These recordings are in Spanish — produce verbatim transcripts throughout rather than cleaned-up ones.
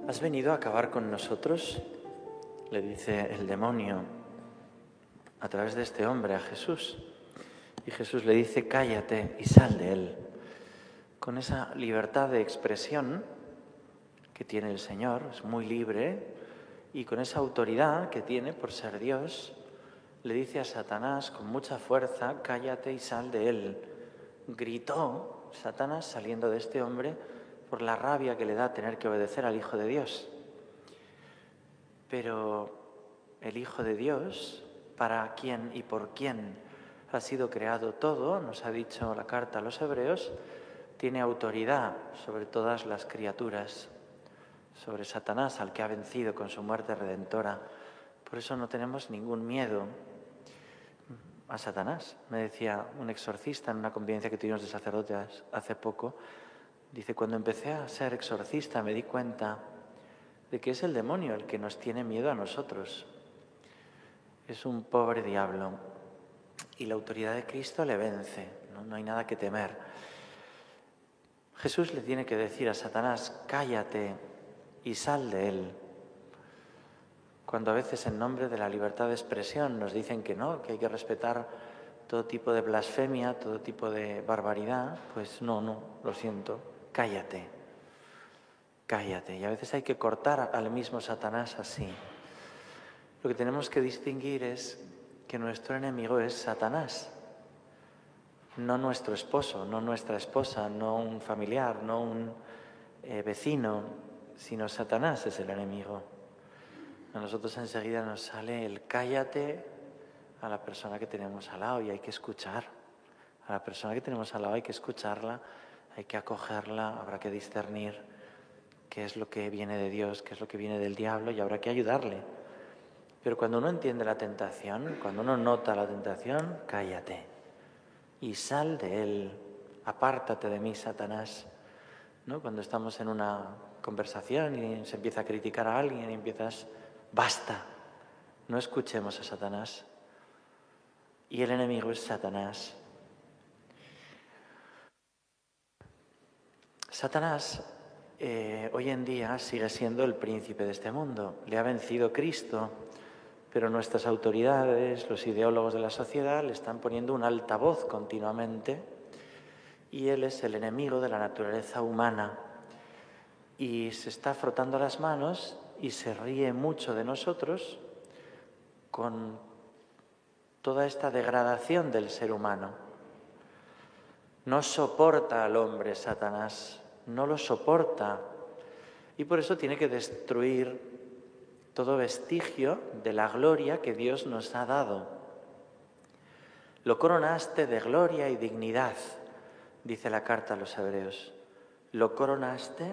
¿Has venido a acabar con nosotros?, le dice el demonio a través de este hombre a Jesús. Y Jesús le dice: cállate y sal de él. Con esa libertad de expresión que tiene el Señor, es muy libre, y con esa autoridad que tiene por ser Dios, le dice a Satanás con mucha fuerza: cállate y sal de él. Gritó Satanás saliendo de este hombre por la rabia que le da tener que obedecer al Hijo de Dios. Pero el Hijo de Dios, para quien y por quien ha sido creado todo, nos ha dicho la carta a los Hebreos, tiene autoridad sobre todas las criaturas, sobre Satanás, al que ha vencido con su muerte redentora. Por eso no tenemos ningún miedo a Satanás. Me decía un exorcista en una convivencia que tuvimos de sacerdotes hace poco, dice: cuando empecé a ser exorcista me di cuenta de que es el demonio el que nos tiene miedo a nosotros. Es un pobre diablo y la autoridad de Cristo le vence, ¿no? No hay nada que temer. Jesús le tiene que decir a Satanás: cállate y sal de él. Cuando a veces en nombre de la libertad de expresión nos dicen que no, que hay que respetar todo tipo de blasfemia, todo tipo de barbaridad, pues no, no, lo siento, cállate, cállate. Y a veces hay que cortar al mismo Satanás así. Lo que tenemos que distinguir es que nuestro enemigo es Satanás, no nuestro esposo, no nuestra esposa, no un familiar, no un eh, vecino, sino Satanás es el enemigo. A nosotros enseguida nos sale el cállate a la persona que tenemos al lado, y hay que escuchar. A la persona que tenemos al lado hay que escucharla, hay que acogerla, habrá que discernir qué es lo que viene de Dios, qué es lo que viene del diablo, y habrá que ayudarle. Pero cuando uno entiende la tentación, cuando uno nota la tentación, cállate y sal de él. Apártate de mí, Satanás. ¿No? Cuando estamos en una conversación y se empieza a criticar a alguien y empiezas: basta, no escuchemos a Satanás. Y el enemigo es Satanás. Satanás eh, hoy en día sigue siendo el príncipe de este mundo. Le ha vencido Cristo, pero nuestras autoridades, los ideólogos de la sociedad, le están poniendo un altavoz continuamente, y él es el enemigo de la naturaleza humana. Y se está frotando las manos y se ríe mucho de nosotros con toda esta degradación del ser humano. No soporta al hombre Satanás, no lo soporta, y por eso tiene que destruir todo vestigio de la gloria que Dios nos ha dado. Lo coronaste de gloria y dignidad, dice la carta a los Hebreos. Lo coronaste,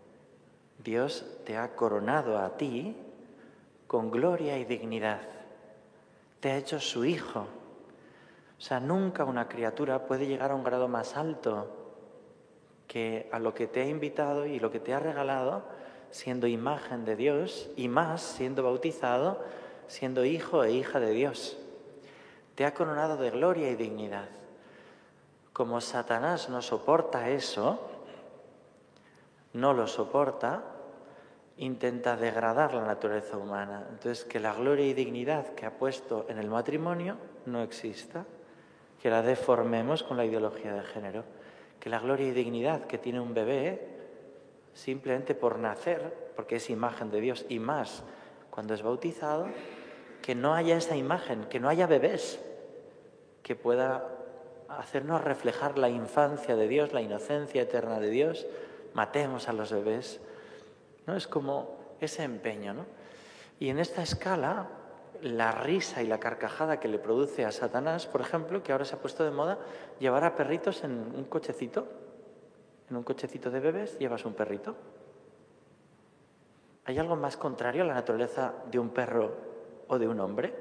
Dios te ha coronado a ti con gloria y dignidad. Te ha hecho su hijo. O sea, nunca una criatura puede llegar a un grado más alto que a lo que te ha invitado y lo que te ha regalado, siendo imagen de Dios, y más siendo bautizado, siendo hijo e hija de Dios. Te ha coronado de gloria y dignidad. Como Satanás no soporta eso, no lo soporta, intenta degradar la naturaleza humana. Entonces, que la gloria y dignidad que ha puesto en el matrimonio no exista, que la deformemos con la ideología de género, que la gloria y dignidad que tiene un bebé, simplemente por nacer, porque es imagen de Dios, y más cuando es bautizado, que no haya esa imagen, que no haya bebés, que pueda hacernos reflejar la infancia de Dios, la inocencia eterna de Dios. Matemos a los bebés, ¿no? Es como ese empeño, ¿no? Y en esta escala, la risa y la carcajada que le produce a Satanás, por ejemplo, que ahora se ha puesto de moda llevar a perritos en un cochecito, en un cochecito de bebés llevas un perrito. ¿Hay algo más contrario a la naturaleza de un perro o de un hombre?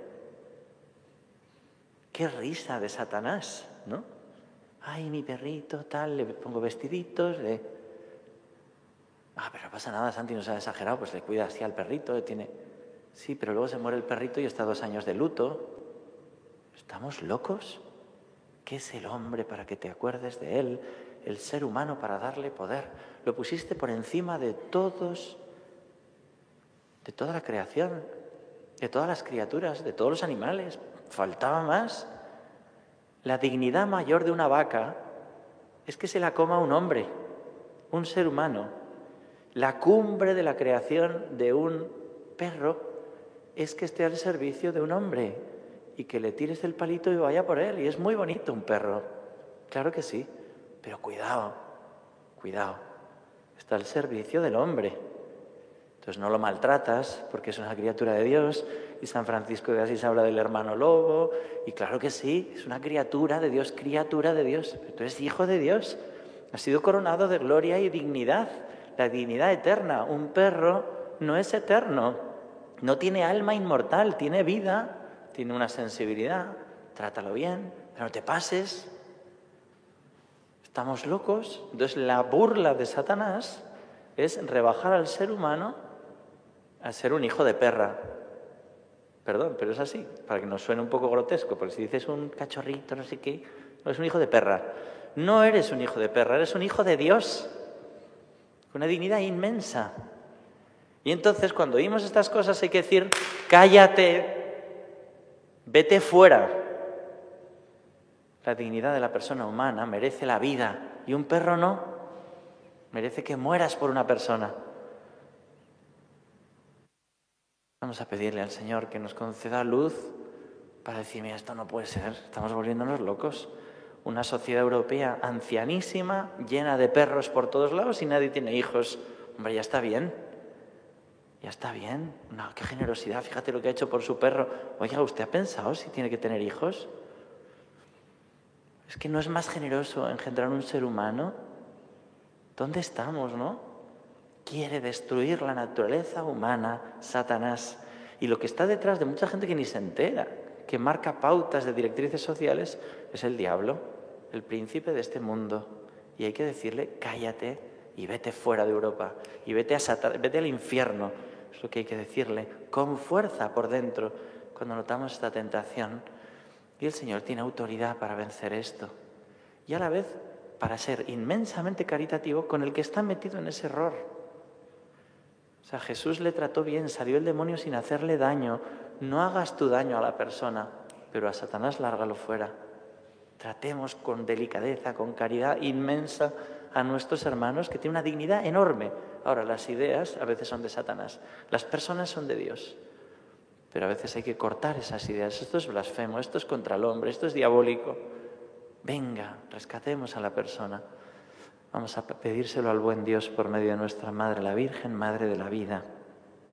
¡Qué risa de Satanás!, ¿no? Ay, mi perrito, tal, le pongo vestiditos, le... Ah, pero no pasa nada, Santi, no se ha exagerado, pues le cuida así al perrito, le tiene... Sí, pero luego se muere el perrito y está dos años de luto. ¿Estamos locos? ¿Qué es el hombre para que te acuerdes de él? El ser humano para darle poder. Lo pusiste por encima de todos de toda la creación, de todas las criaturas, de todos los animales. Faltaba más. La dignidad mayor de una vaca es que se la coma un hombre, un ser humano. La cumbre de la creación de un perro es que esté al servicio de un hombre y que le tires el palito y vaya por él. Y es muy bonito un perro, claro que sí, pero cuidado, cuidado, está al servicio del hombre. Entonces no lo maltratas porque es una criatura de Dios, y San Francisco de Asís habla del hermano lobo, y claro que sí, es una criatura de Dios, criatura de Dios, pero tú eres hijo de Dios, has sido coronado de gloria y dignidad, la dignidad eterna. Un perro no es eterno, no tiene alma inmortal, tiene vida, tiene una sensibilidad, trátalo bien, pero no te pases. Estamos locos. Entonces la burla de Satanás es rebajar al ser humano a ser un hijo de perra. Perdón, pero es así, para que nos suene un poco grotesco, porque si dices un cachorrito, no sé qué, no es un hijo de perra. No eres un hijo de perra, eres un hijo de Dios, con una dignidad inmensa. Y entonces cuando oímos estas cosas hay que decir, cállate, vete fuera. La dignidad de la persona humana merece la vida y un perro no, merece que mueras por una persona. Vamos a pedirle al Señor que nos conceda luz para decir, mira, esto no puede ser, estamos volviéndonos locos. Una sociedad europea ancianísima, llena de perros por todos lados y nadie tiene hijos. Hombre, ya está bien, ya está bien. No, qué generosidad, fíjate lo que ha hecho por su perro. Oiga, ¿usted ha pensado si tiene que tener hijos? Es que no es más generoso engendrar un ser humano. ¿Dónde estamos, no? Quiere destruir la naturaleza humana, Satanás. Y lo que está detrás de mucha gente que ni se entera, que marca pautas de directrices sociales, es el diablo, el príncipe de este mundo. Y hay que decirle, cállate y vete fuera de Europa. Y vete a Satan- vete al infierno. Es lo que hay que decirle, con fuerza por dentro, cuando notamos esta tentación. Y el Señor tiene autoridad para vencer esto. Y a la vez, para ser inmensamente caritativo con el que está metido en ese error. O sea, Jesús le trató bien, salió el demonio sin hacerle daño. No hagas tu daño a la persona, pero a Satanás lárgalo fuera. Tratemos con delicadeza, con caridad inmensa a nuestros hermanos que tienen una dignidad enorme. Ahora, las ideas a veces son de Satanás, las personas son de Dios. Pero a veces hay que cortar esas ideas. Esto es blasfemo, esto es contra el hombre, esto es diabólico. Venga, rescatemos a la persona. Vamos a pedírselo al buen Dios por medio de nuestra Madre, la Virgen, Madre de la Vida.